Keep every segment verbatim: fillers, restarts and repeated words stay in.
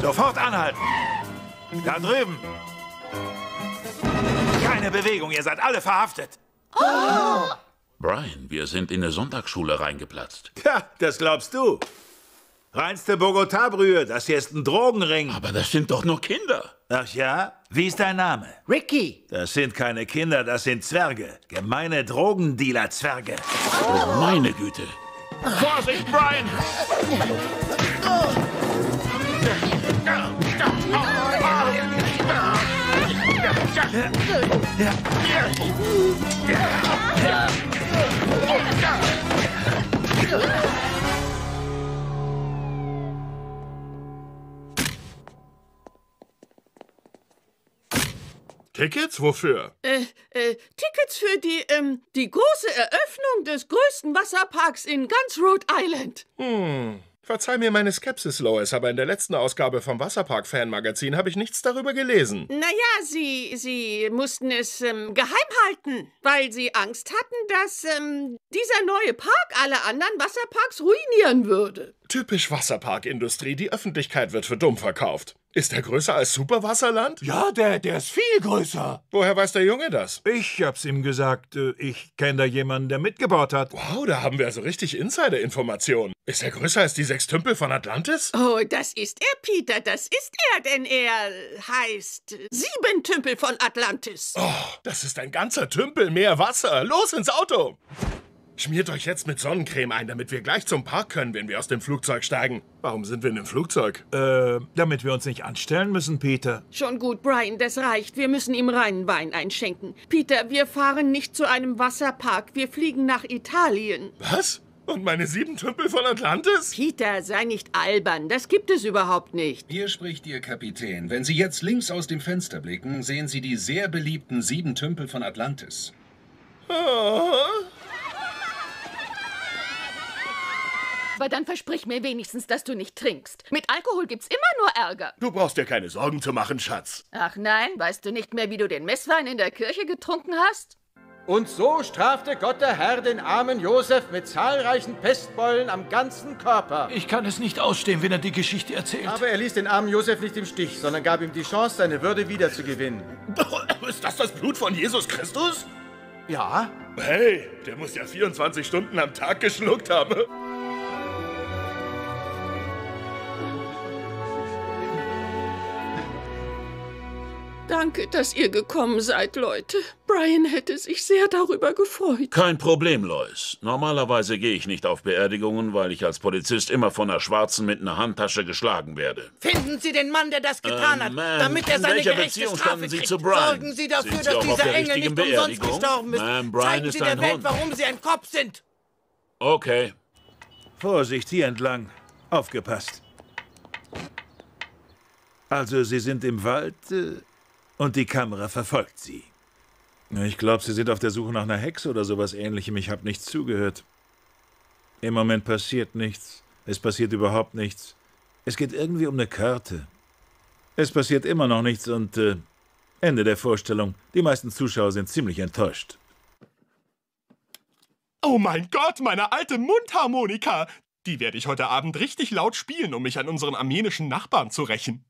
Sofort anhalten! Da drüben! Keine Bewegung, ihr seid alle verhaftet! Oh. Brian, wir sind in eine Sonntagsschule reingeplatzt. Ja, das glaubst du. Reinste Bogotá-Brühe, das hier ist ein Drogenring. Aber das sind doch nur Kinder. Ach ja? Wie ist dein Name? Ricky. Das sind keine Kinder, das sind Zwerge. Gemeine Drogendealer-Zwerge. Oh, meine Güte. Vorsicht, Brian! Tickets? Wofür? Äh, äh, Tickets für die, ähm, die große Eröffnung des größten Wasserparks in ganz Rhode Island. Hm. Verzeih mir meine Skepsis, Lois, aber in der letzten Ausgabe vom Wasserpark-Fanmagazin habe ich nichts darüber gelesen. Naja, sie, sie mussten es ähm, geheim halten, weil sie Angst hatten, dass ähm, dieser neue Park alle anderen Wasserparks ruinieren würde. Typisch Wasserparkindustrie, die Öffentlichkeit wird für dumm verkauft. Ist der größer als Superwasserland? Ja, der, der ist viel größer. Woher weiß der Junge das? Ich hab's ihm gesagt. Ich kenne da jemanden, der mitgebaut hat. Wow, da haben wir also richtig Insider-Informationen. Ist er größer als die sechs Tümpel von Atlantis? Oh, das ist er, Peter, das ist er, denn er heißt Sieben Tümpel von Atlantis. Oh, das ist ein ganzer Tümpel mehr Wasser. Los ins Auto! Schmiert euch jetzt mit Sonnencreme ein, damit wir gleich zum Park können, wenn wir aus dem Flugzeug steigen. Warum sind wir in dem Flugzeug? Äh, damit wir uns nicht anstellen müssen, Peter. Schon gut, Brian, das reicht. Wir müssen ihm reinen Wein einschenken. Peter, wir fahren nicht zu einem Wasserpark. Wir fliegen nach Italien. Was? Und meine sieben Tümpel von Atlantis? Peter, sei nicht albern. Das gibt es überhaupt nicht. Hier spricht Ihr Kapitän. Wenn Sie jetzt links aus dem Fenster blicken, sehen Sie die sehr beliebten sieben Tümpel von Atlantis. Oh. Aber dann versprich mir wenigstens, dass du nicht trinkst. Mit Alkohol gibt's immer nur Ärger. Du brauchst dir keine Sorgen zu machen, Schatz. Ach nein, weißt du nicht mehr, wie du den Messwein in der Kirche getrunken hast? Und so strafte Gott der Herr den armen Josef mit zahlreichen Pestbeulen am ganzen Körper. Ich kann es nicht ausstehen, wenn er die Geschichte erzählt. Aber er ließ den armen Josef nicht im Stich, sondern gab ihm die Chance, seine Würde wiederzugewinnen. Ist das das Blut von Jesus Christus? Ja. Hey, der muss ja vierundzwanzig Stunden am Tag geschluckt haben. Danke, dass ihr gekommen seid, Leute. Brian hätte sich sehr darüber gefreut. Kein Problem, Lois. Normalerweise gehe ich nicht auf Beerdigungen, weil ich als Polizist immer von einer Schwarzen mit einer Handtasche geschlagen werde. Finden Sie den Mann, der das getan äh, hat, Ma'am, damit er seine in welcher gerechte Beziehung Strafe standen Sie kriegt. zu Brian? Sorgen Sie dafür, Sind Sie dass auch auf dieser der Engel richtigen nicht umsonst Beerdigung? gestorben ist. Ma'am, Brian Zeigen ist Sie der ein Welt, Hund. warum Sie ein Kopf sind. Okay. Vorsicht, hier entlang. Aufgepasst. Also, Sie sind im Wald äh, und die Kamera verfolgt Sie. Ich glaube, Sie sind auf der Suche nach einer Hexe oder sowas Ähnlichem. Ich habe nichts zugehört. Im Moment passiert nichts. Es passiert überhaupt nichts. Es geht irgendwie um eine Karte. Es passiert immer noch nichts und äh, Ende der Vorstellung. Die meisten Zuschauer sind ziemlich enttäuscht. Oh mein Gott, meine alte Mundharmonika! Die werde ich heute Abend richtig laut spielen, um mich an unseren armenischen Nachbarn zu rächen.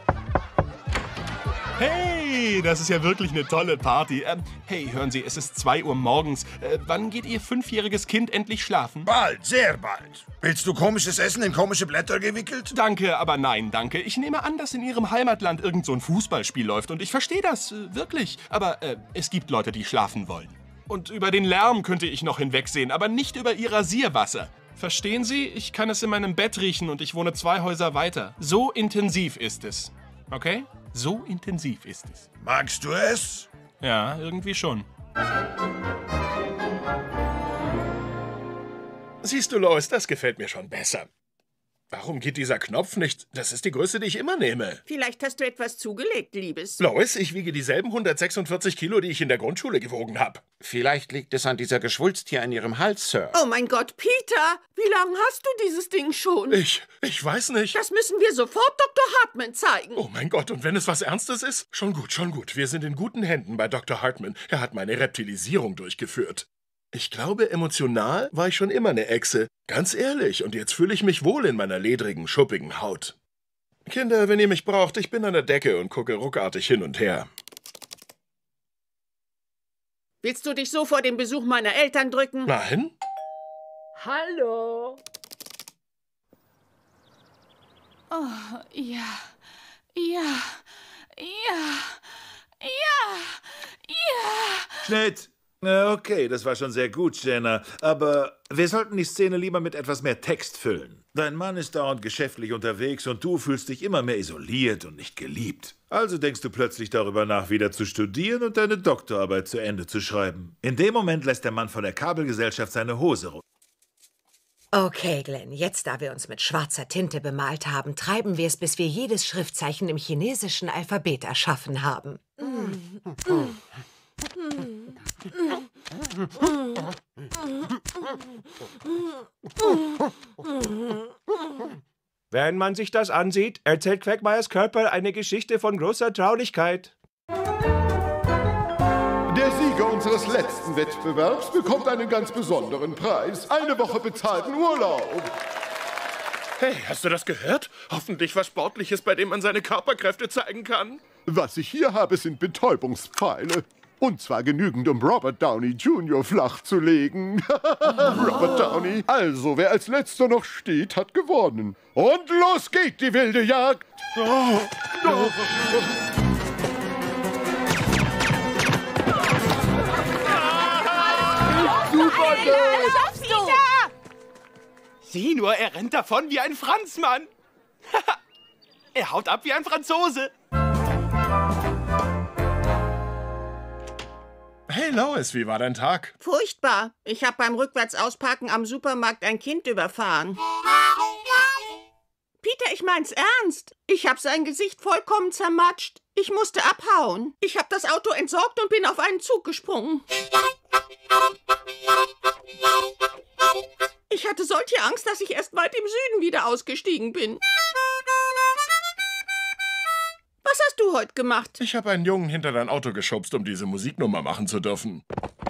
Hey, das ist ja wirklich eine tolle Party. Ähm, hey, hören Sie, es ist zwei Uhr morgens. Äh, wann geht Ihr fünfjähriges Kind endlich schlafen? Bald, sehr bald. Willst du komisches Essen in komische Blätter gewickelt? Danke, aber nein, danke. Ich nehme an, dass in Ihrem Heimatland irgend so ein Fußballspiel läuft und ich verstehe das, äh, wirklich. Aber äh, es gibt Leute, die schlafen wollen. Und über den Lärm könnte ich noch hinwegsehen, aber nicht über Ihr Rasierwasser. Verstehen Sie? Ich kann es in meinem Bett riechen und ich wohne zwei Häuser weiter. So intensiv ist es. Okay? So intensiv ist es. Magst du es? Ja, irgendwie schon. Siehst du, Lois, das gefällt mir schon besser. Warum geht dieser Knopf nicht? Das ist die Größe, die ich immer nehme. Vielleicht hast du etwas zugelegt, Liebes. Lois, ich wiege dieselben hundertsechsundvierzig Kilo, die ich in der Grundschule gewogen habe. Vielleicht liegt es an dieser Geschwulst hier an Ihrem Hals, Sir. Oh mein Gott, Peter, wie lange hast du dieses Ding schon? Ich, ich weiß nicht. Das müssen wir sofort Doktor Hartman zeigen. Oh mein Gott, und wenn es was Ernstes ist? Schon gut, schon gut. Wir sind in guten Händen bei Doktor Hartman. Er hat meine Reptilisierung durchgeführt. Ich glaube, emotional war ich schon immer eine Echse. Ganz ehrlich, und jetzt fühle ich mich wohl in meiner ledrigen, schuppigen Haut. Kinder, wenn ihr mich braucht, ich bin an der Decke und gucke ruckartig hin und her. Willst du dich so vor dem Besuch meiner Eltern drücken? Nein? Hallo. Oh, ja. Ja. Ja. Ja. Ja. Schnitt! Na, okay, das war schon sehr gut, Jenna. Aber wir sollten die Szene lieber mit etwas mehr Text füllen. Dein Mann ist dauernd geschäftlich unterwegs und du fühlst dich immer mehr isoliert und nicht geliebt. Also denkst du plötzlich darüber nach, wieder zu studieren und deine Doktorarbeit zu Ende zu schreiben. In dem Moment lässt der Mann von der Kabelgesellschaft seine Hose runter. Okay, Glenn, jetzt da wir uns mit schwarzer Tinte bemalt haben, treiben wir es, bis wir jedes Schriftzeichen im chinesischen Alphabet erschaffen haben. Wenn man sich das ansieht, erzählt Quagmires Körper eine Geschichte von großer Traulichkeit. Der Sieger unseres letzten Wettbewerbs bekommt einen ganz besonderen Preis. Eine Woche bezahlten Urlaub. Hey, hast du das gehört? Hoffentlich was Sportliches, bei dem man seine Körperkräfte zeigen kann. Was ich hier habe, sind Betäubungspfeile. Und zwar genügend, um Robert Downey Junior flach zu legen. Robert Downey. Also, wer als Letzter noch steht, hat gewonnen. Und los geht die wilde Jagd. Oh. Oh. Super, das schaffst du! Sieh nur, er rennt davon wie ein Franzmann. Er haut ab wie ein Franzose. Hey Lois, wie war dein Tag? Furchtbar. Ich habe beim Rückwärtsausparken am Supermarkt ein Kind überfahren. Peter, ich mein's ernst. Ich habe sein Gesicht vollkommen zermatscht. Ich musste abhauen. Ich habe das Auto entsorgt und bin auf einen Zug gesprungen. Ich hatte solche Angst, dass ich erst weit im Süden wieder ausgestiegen bin. Was hast du heute gemacht? Ich habe einen Jungen hinter dein Auto geschubst, um diese Musiknummer machen zu dürfen.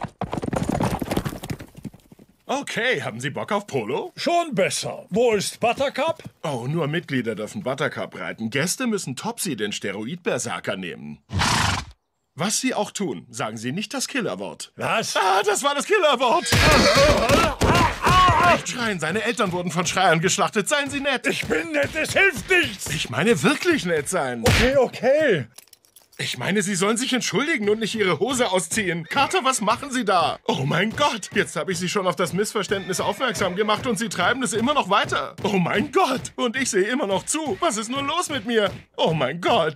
Okay, haben Sie Bock auf Polo? Schon besser. Wo ist Buttercup? Oh, nur Mitglieder dürfen Buttercup reiten. Gäste müssen Topsy, den Steroid-Berserker, nehmen. Was Sie auch tun, sagen Sie nicht das Killerwort. Was? Ah, das war das Killerwort. Nicht schreien, seine Eltern wurden von Schreiern geschlachtet. Seien Sie nett. Ich bin nett, es hilft nichts. Ich meine wirklich nett sein. Okay, okay. Ich meine, Sie sollen sich entschuldigen und nicht Ihre Hose ausziehen. Carter, was machen Sie da? Oh mein Gott, jetzt habe ich Sie schon auf das Missverständnis aufmerksam gemacht und Sie treiben es immer noch weiter. Oh mein Gott, und ich sehe immer noch zu. Was ist nur los mit mir? Oh mein Gott.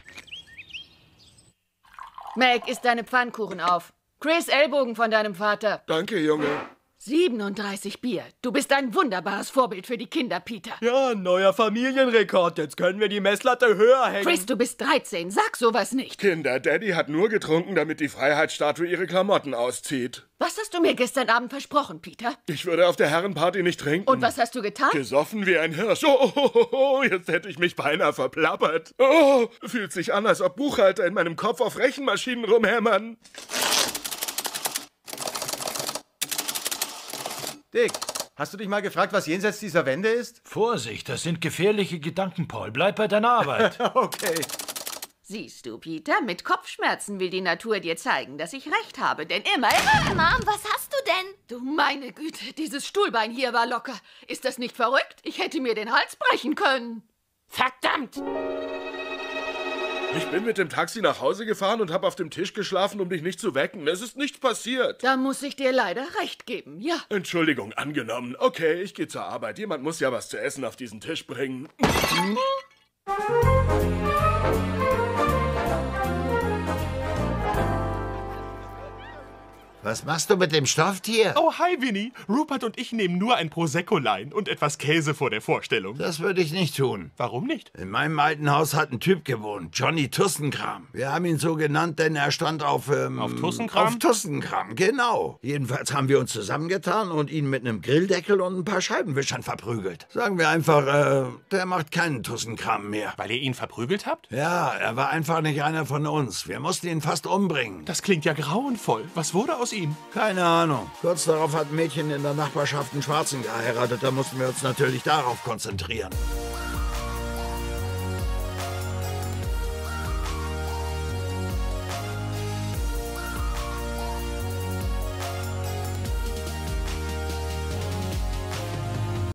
Meg, isst deine Pfannkuchen auf. Chris, Ellbogen von deinem Vater. Danke, Junge. siebenunddreißig Bier. Du bist ein wunderbares Vorbild für die Kinder, Peter. Ja, neuer Familienrekord. Jetzt können wir die Messlatte höher hängen. Chris, du bist dreizehn. Sag sowas nicht. Kinder, Daddy hat nur getrunken, damit die Freiheitsstatue ihre Klamotten auszieht. Was hast du mir gestern Abend versprochen, Peter? Ich würde auf der Herrenparty nicht trinken. Und was hast du getan? Gesoffen wie ein Hirsch. Oh, oh, oh, oh, jetzt hätte ich mich beinahe verplappert. Oh, fühlt sich an, als ob Buchhalter in meinem Kopf auf Rechenmaschinen rumhämmern. Dick, hast du dich mal gefragt, was jenseits dieser Wände ist? Vorsicht, das sind gefährliche Gedanken, Paul. Bleib bei deiner Arbeit. Okay. Siehst du, Peter, mit Kopfschmerzen will die Natur dir zeigen, dass ich recht habe, denn immer... Mom, was hast du denn? Du meine Güte, dieses Stuhlbein hier war locker. Ist das nicht verrückt? Ich hätte mir den Hals brechen können. Verdammt! Ich bin mit dem Taxi nach Hause gefahren und habe auf dem Tisch geschlafen, um dich nicht zu wecken. Es ist nichts passiert. Da muss ich dir leider recht geben, ja. Entschuldigung, angenommen. Okay, ich gehe zur Arbeit. Jemand muss ja was zu essen auf diesen Tisch bringen. Was machst du mit dem Stofftier? Oh, hi, Winnie. Rupert und ich nehmen nur ein Prosecco-Lein und etwas Käse vor der Vorstellung. Das würde ich nicht tun. Warum nicht? In meinem alten Haus hat ein Typ gewohnt, Johnny Tussenkram. Wir haben ihn so genannt, denn er stand auf... Ähm, auf Tussenkram? Auf Tussenkram, genau. Jedenfalls haben wir uns zusammengetan und ihn mit einem Grilldeckel und ein paar Scheibenwischern verprügelt. Sagen wir einfach, äh, der macht keinen Tussenkram mehr. Weil ihr ihn verprügelt habt? Ja, er war einfach nicht einer von uns. Wir mussten ihn fast umbringen. Das klingt ja grauenvoll. Was wurde aus ihm? Keine Ahnung. Kurz darauf hat ein Mädchen in der Nachbarschaft einen Schwarzen geheiratet. Da mussten wir uns natürlich darauf konzentrieren.